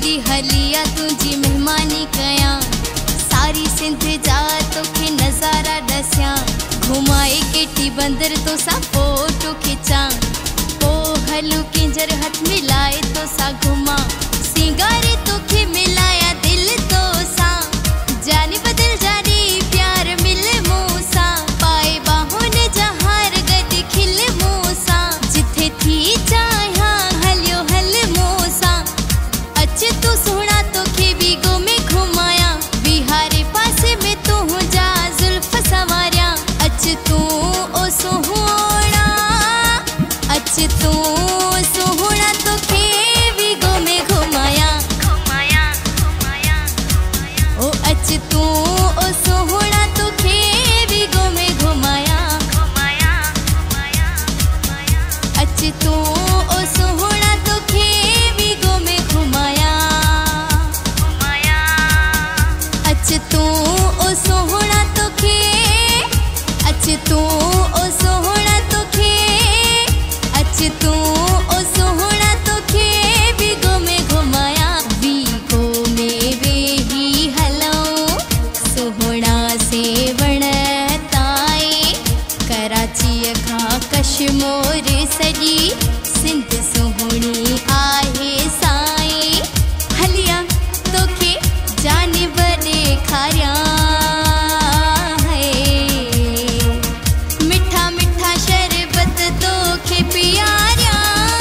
दी हलिया तुझी मेहमानी कया सारी सिंध जा तोखे नजारा दस्या घुमाए केटी बंदर तो सा फोटो खिंचा ओ हलू किंजर हाथ मिलाए तो सा घुमा सिंगारे तोखे मिलाया दिल तो सा जानी बदल जानी प्यार मिल मूसा पाए बाहों ने जहार गद खिल मूसा जिथे थी चाहा हलियो हल मूसा अच्छे तू सोना तोखे बीगो में घुमाया बिहारे पासे में तू जा जुल्फ सवारिया अच्छे तू ओ सोहना अच्छे तू सोहना तोखे बीगो में घुमाया ओ अच्छे तू ओ सोहना तोखे बीगो में घुमाया अच्छे तू ओ सोहना तोखे बीगो में घुमाया अच्छे तू ओ सोहना तोखे अच्छे तू ओ सोहना तोखे अच्छे तू ओ सोहना तोखे बीगो में घुमाया बीगो में वेही हलो सोहना से वणताए कराची खा कश्मीर सजी सिंध सोहनी आहे साए हलिया तोखे जानवर खारिया है मिठा मिठा शरबत तोखे पियारिया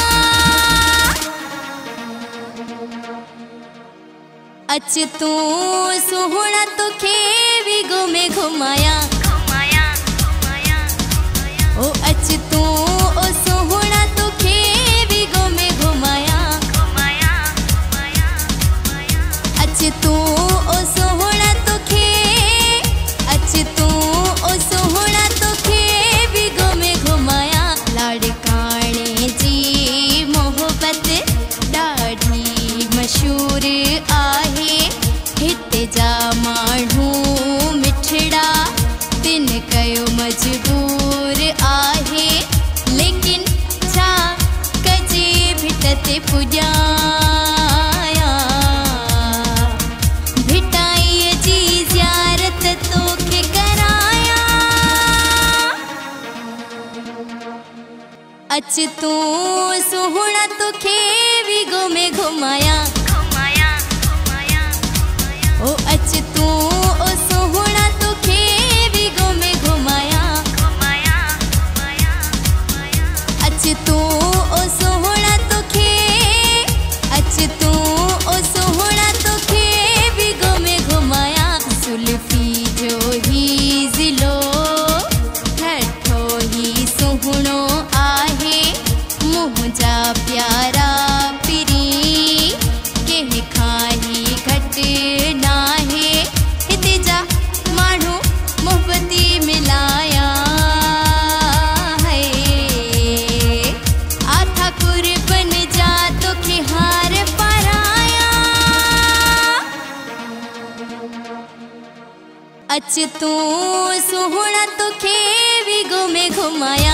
अच्छे तू सोहना तोखे बीगो में घुमाया ओ अच्छे तू ओ सोहना तोखे बीगो में घुमाया अच्छे तू ओ सोहना तोखे अच्छे तू ओ सोहना तोखे बीगो में घुमाया लाड़काणे जी मोहब्बत ॾाढी मशहूर आहे हिते जा माण्हू मिठड़ा तिन कयो मजबूर आहे लेकिन छा कजे भिटते पुॼाया भिटाईअ जी ज़ियारत तोखे कराया अच्छे तू सोहना तोखे बीगो में घुमाया ओ अच्छे तू ओ सोहना तोखे बीगो में घुमाया अच्छे तू ओ सोहना तोखे अच्छे तू ओ सोहना तोखे बीगो में घुमाया जुल्फी जो ही ज़िलो ठठो ही सोहणो आहे मुंहिंजा प्यारा पिरी कंहिं खां ही घटि नाहे हिते जा माण्हू मोहब्बती मिलाया है आथा कुर्बन जा तोखे हार पाराया अच्छे तू सोहना तोखे बीगो में घुमाया